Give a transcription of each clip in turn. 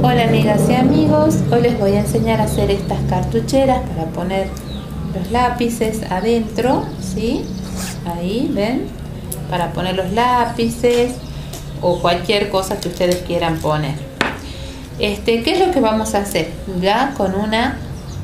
Hola amigas y amigos, hoy les voy a enseñar a hacer estas cartucheras para poner los lápices adentro, ¿sí? Ahí, ¿ven? Para poner los lápices o cualquier cosa que ustedes quieran poner. ¿Qué es lo que vamos a hacer? Ya con una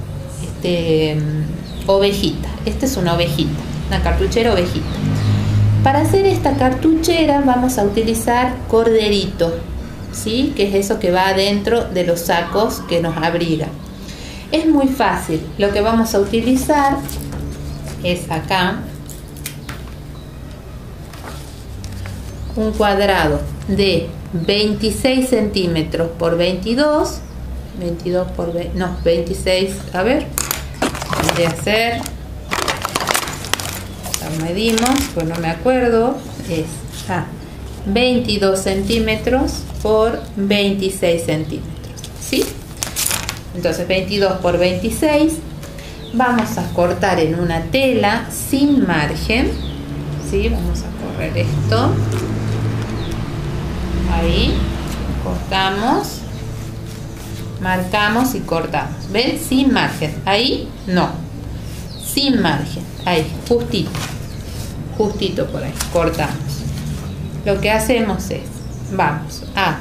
ovejita. Esta es una ovejita, una cartuchera ovejita. Para hacer esta cartuchera vamos a utilizar corderito, ¿sí? Que es eso que va adentro de los sacos que nos abrigan. Es muy fácil. Lo que vamos a utilizar es acá un cuadrado de 26 centímetros por 22 por 26, a ver, voy a hacer, lo medimos, pues no me acuerdo, es 22 centímetros por 26 centímetros, ¿sí? Entonces 22 por 26 vamos a cortar en una tela sin margen, ¿sí? Vamos a correr esto, ahí, cortamos, marcamos y cortamos, ¿ven? Sin margen, ahí no, sin margen, ahí, justito por ahí, cortamos. Lo que hacemos es, vamos a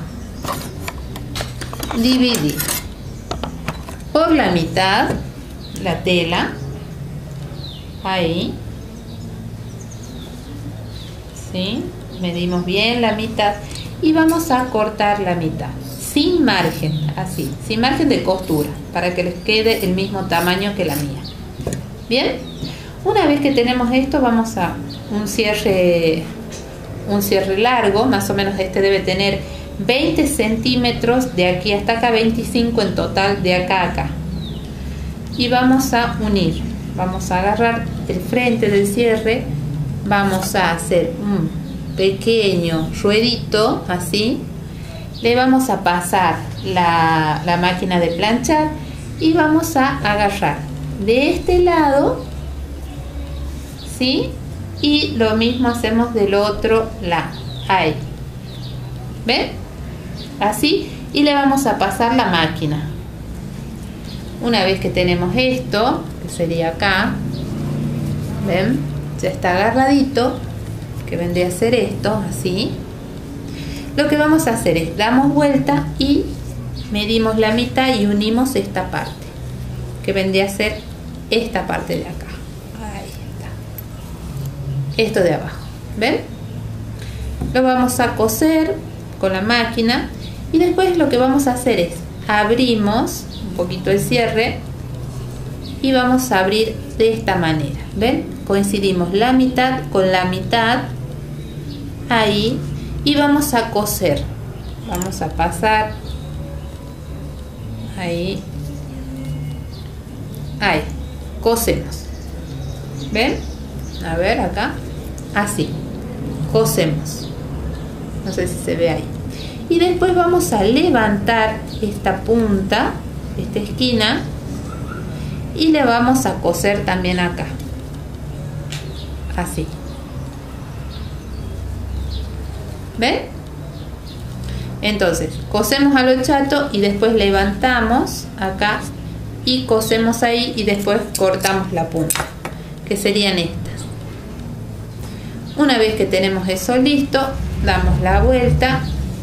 dividir por la mitad la tela, ahí, ¿sí? Medimos bien la mitad y vamos a cortar la mitad, sin margen, así, sin margen de costura, para que les quede el mismo tamaño que la mía. Bien, una vez que tenemos esto, vamos a un cierre largo, más o menos debe tener 20 centímetros de aquí hasta acá, 25 en total de acá a acá. Y vamos a unir, vamos a agarrar el frente del cierre, vamos a hacer un pequeño ruedito, así, le vamos a pasar la máquina de planchar y vamos a agarrar de este lado, ¿sí? Y lo mismo hacemos del otro lado, ahí, ¿ven? Así, y le vamos a pasar la máquina. Una vez que tenemos esto, que sería acá, ¿ven? Ya está agarradito, que vendría a ser esto, así. Lo que vamos a hacer es, damos vuelta y medimos la mitad y unimos esta parte, que vendría a ser esta parte de acá. Esto de abajo, ¿ven? Lo vamos a coser con la máquina y después lo que vamos a hacer es abrimos un poquito el cierre y vamos a abrir de esta manera, ¿ven? Coincidimos la mitad con la mitad, ahí, y vamos a coser, vamos a pasar ahí, cosemos, ¿ven? A ver acá, así, cosemos, no sé si se ve ahí, y después vamos a levantar esta punta, esta esquina, y le vamos a coser también acá, así, ¿ven? Entonces cosemos a lo chato y después levantamos acá y cosemos ahí y después cortamos la punta, que serían estas. Una vez que tenemos eso listo, damos la vuelta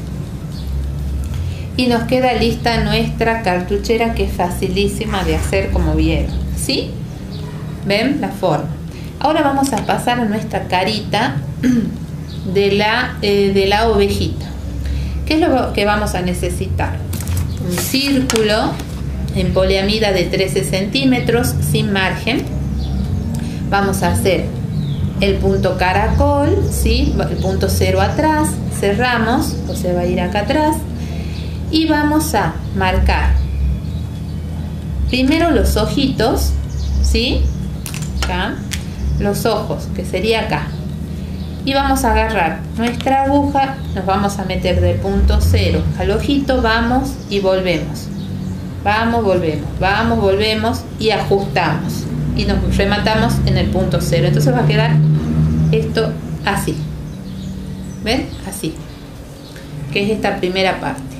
y nos queda lista nuestra cartuchera, que es facilísima de hacer, como vieron, ¿sí? ¿Ven la forma? Ahora vamos a pasar a nuestra carita de la ovejita. ¿Qué es lo que vamos a necesitar? Un círculo en poliamida de 13 centímetros sin margen. Vamos a hacer el punto caracol, ¿sí? El punto 0 atrás, cerramos, o sea, va a ir acá atrás, y vamos a marcar primero los ojitos, ¿sí? Acá, los ojos, que sería acá, y vamos a agarrar nuestra aguja, nos vamos a meter del punto 0 al ojito, vamos y volvemos, vamos, volvemos, vamos, volvemos y ajustamos. Y nos rematamos en el punto 0. Entonces va a quedar esto así. ¿Ven? Así. Que es esta primera parte.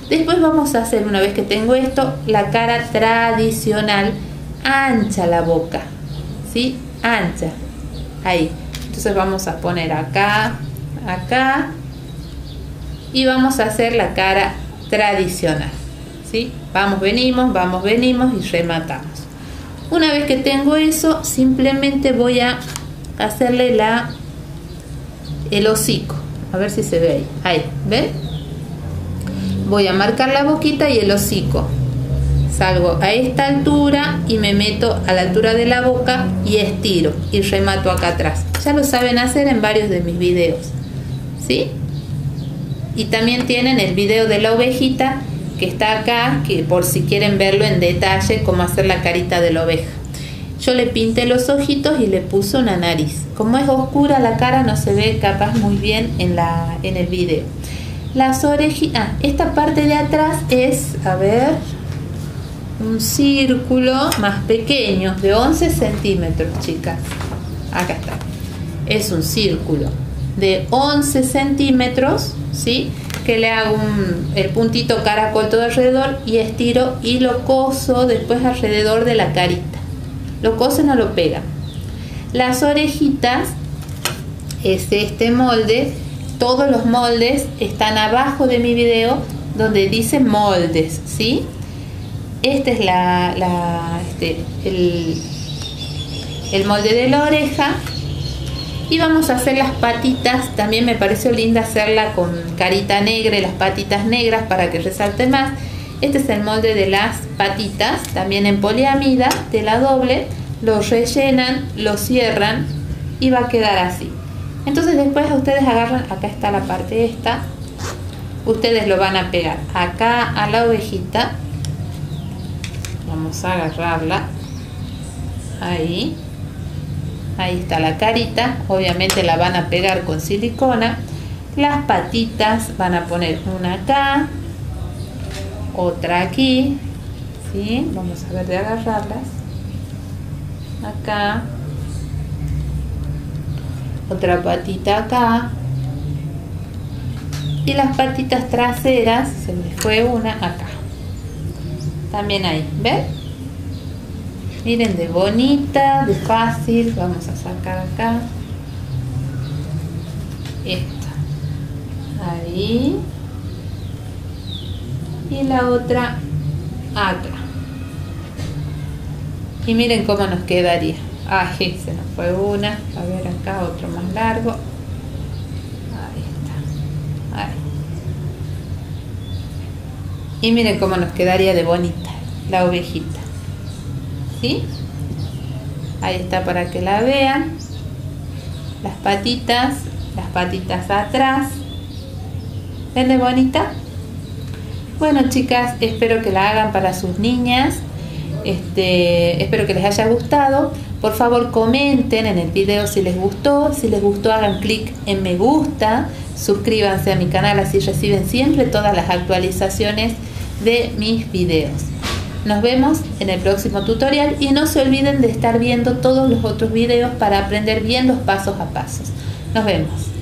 Después vamos a hacer, una vez que tengo esto, la cara tradicional, ancha la boca, ¿sí? Ancha, ahí. Entonces vamos a poner acá, acá, y vamos a hacer la cara tradicional, ¿sí? Vamos, venimos y rematamos. Una vez que tengo eso, simplemente voy a hacerle el hocico. A ver si se ve ahí. Ahí, ¿ven? Voy a marcar la boquita y el hocico. Salgo a esta altura y me meto a la altura de la boca y estiro y remato acá atrás. Ya lo saben hacer en varios de mis videos, ¿sí? Y también tienen el video de la ovejita que está acá, que por si quieren verlo en detalle, cómo hacer la carita de la oveja. Yo le pinté los ojitos y le puse una nariz. Como es oscura la cara, no se ve capaz muy bien en el video. Las orejitas, esta parte de atrás es, a ver, un círculo más pequeño, de 11 centímetros, chicas. Acá está. Es un círculo de 11 centímetros, ¿sí? Que le hago el puntito caracol todo alrededor y estiro y lo coso después alrededor de la carita. Lo cosen o lo pegan. Las orejitas es este molde. Todos los moldes están abajo de mi video donde dice moldes, ¿sí? Este es el molde de la oreja. Y vamos a hacer las patitas. También me pareció linda hacerla con carita negra y las patitas negras para que resalte más. Este es el molde de las patitas, también en poliamida, tela doble. Lo rellenan, lo cierran y va a quedar así. Entonces después ustedes agarran, acá está la parte esta, ustedes lo van a pegar acá a la ovejita. Vamos a agarrarla, ahí está la carita. Obviamente la van a pegar con silicona. Las patitas van a poner una acá, otra aquí, ¿sí? Vamos a ver de agarrarlas. Acá, otra patita acá, y las patitas traseras, se me fue una acá, también ahí, ¿ven? Miren, de bonita, de fácil. Vamos a sacar acá esta, ahí, y la otra acá. Y miren cómo nos quedaría. Ay, se nos fue una. A ver acá, otro más largo. Ahí está. Ahí. Y miren cómo nos quedaría de bonita la ovejita. ¿Sí? Ahí está para que la vean. Las patitas atrás. ¿Ven de bonita? Bueno, chicas, espero que la hagan para sus niñas. Espero que les haya gustado. Por favor, comenten en el video si les gustó. Si les gustó, hagan clic en me gusta. Suscríbanse a mi canal, así reciben siempre todas las actualizaciones de mis videos. Nos vemos en el próximo tutorial y no se olviden de estar viendo todos los otros videos para aprender bien los pasos a pasos. Nos vemos.